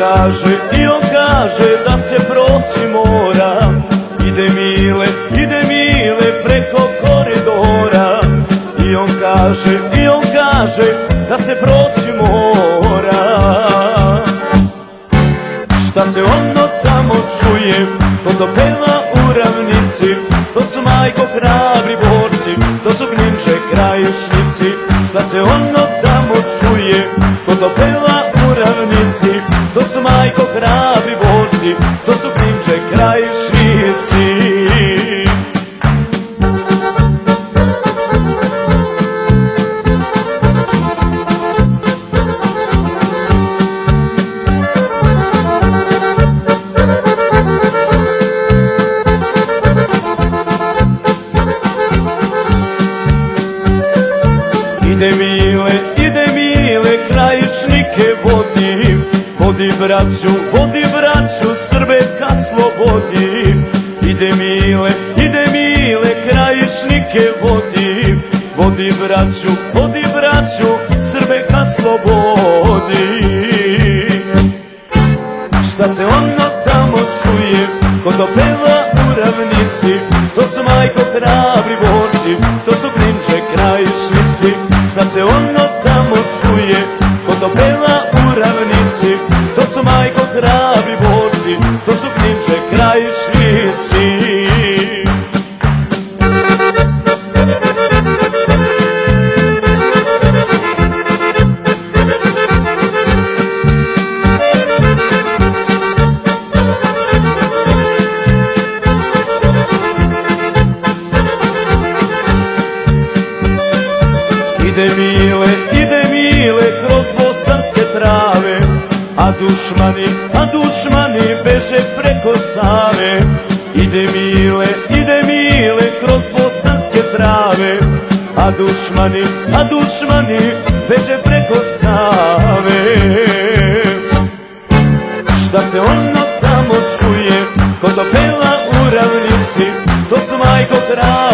I on kaže da se proći mora. Ide Mile preko koridora. I on kaže da se proći mora. Šta se ono tamo čuje, to dopeva u ravnici. To su majko hrabri borci, to su Kninče krajišnici. Šta se ono tamo čuje, to dopeva u ravnici. To su majko hrabri borci, to su Kninče krajišnici. Ide Mile, krajišnike vodi braću, Srbe ka slobodi. Ide Mile, krajišnike vodi braću, Srbe ka slobodi. Šta se ono tamo čuje, ko dopeva u ravnici. To su majko hrabri borci, to su Kninče krajišnici. Šta se ono tamo čuje, ko dopeva u ravnici. To su majko hrabri borci, to su Kninče krajišnici. Ide Mile kroz bosanske trave, a dušmani beže preko Save. Ide Mile kroz bosanske trave, a dušmani beže preko Save. Šta se ono tamo čuje, ko dopeva u ravnici. To su majko hrabri